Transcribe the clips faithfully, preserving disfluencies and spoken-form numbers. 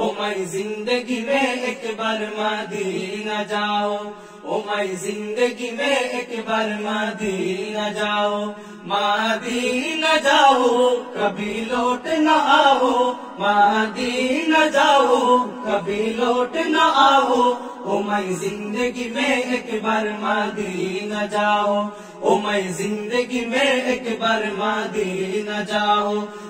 ओ मैं जिंदगी में एक बार मदीना जाओ, ओ मैं जिंदगी में एक बार मदीना जाओ, मदीना जाओ कभी लौट न आओ, मदीना जाओ कभी लौट न आओ, ओ मैं जिंदगी में एक बार मदीना जाओ, ओ मैं जिंदगी में एक बार मदीना जाओ,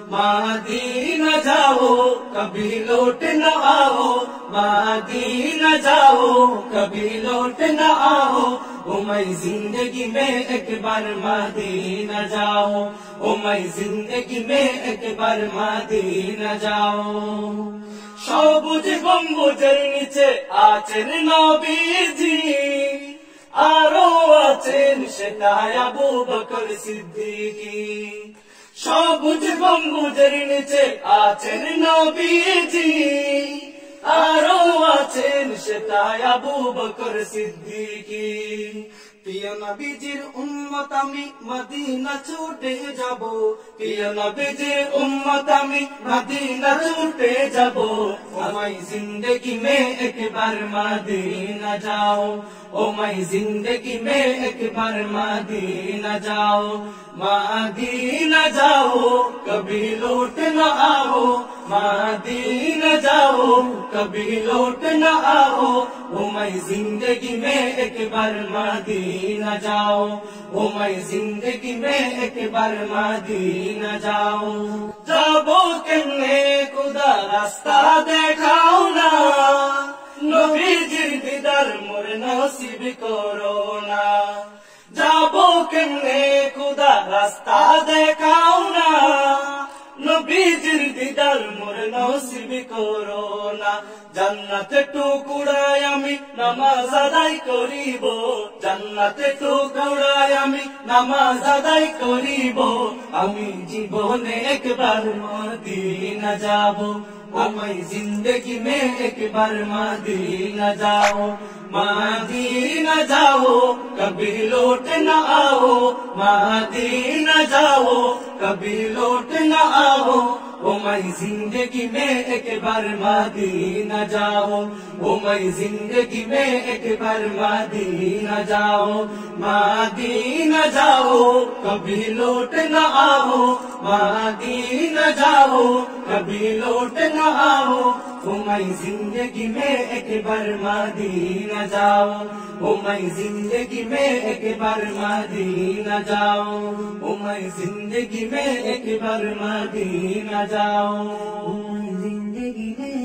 मदीना जाओ कभी लौट न आओ, मदीना जाओ कभी लौट न आओ, ओ मैं जिंदगी में एक बार मदीना जाओ, ओ मैं जिंदगी में एक बार मदीना जाओ। সবুজ গম্বুজের নিচে আছেন নবীজি, আরো আছেন সেটাই আবু বকর সিদ্দিকী। সবুজ গম্বুজের নিচে আছেন নবীজি, আরো আছেন সেটাই আবু বকর সিদ্দিকী। প্রিয় নবীজির উম্মত আমি মদিনা ছুটে যাব, প্রিয় নবীজির উম্মত আমি মদিনা ছুটে যাব, ও मैं जिंदगी में एक बार मदीना जाओ, ओ मैं जिंदगी में एक बार मदीना जाओ, मदीना जाओ कभी लौट न आओ, मदीना जाओ कभी लौट न आओ, ओ मैं जिंदगी में एक बार मदीना जाओ, ओ मैं जिंदगी में एक बार मदीना जाओ। जाबो केमने खुदा रास्ता देखाओ ना, নবীজির দিদার মোর নসিব করো না। যাবো কেমনে খুদা রাস্তা দেখাও না, নবীজির দিদার মোর নসিব করো না। জান্নাতে টুকুরায় আমি নামাজ আদায় করিব, জান্নাতে টুকুরায় আমি নামাজ আদায় করিব, আমি জীবনে একবার মদিনা যাব, ओ मैं जिंदगी में एक बार मदीना जाओ, मदीना जाओ कभी लौट न आओ, मदीना जाओ कभी लौट न आओ, ओ मैं जिंदगी में एक बार मदीना जाओ, ओ मैं जिंदगी में एक बार मदीना जाओ, मदीना जाओ कभी लौट न आओ, मदीना जाओ कभी लौट न आओ, ओ मैं जिंदगी में एक बार मदीना जाओ, ओ मैं जिंदगी में एक बार मदीना जाओ, ओ मैं जिंदगी में एक बार मदीना जाओ, ओ मैं जिंदगी में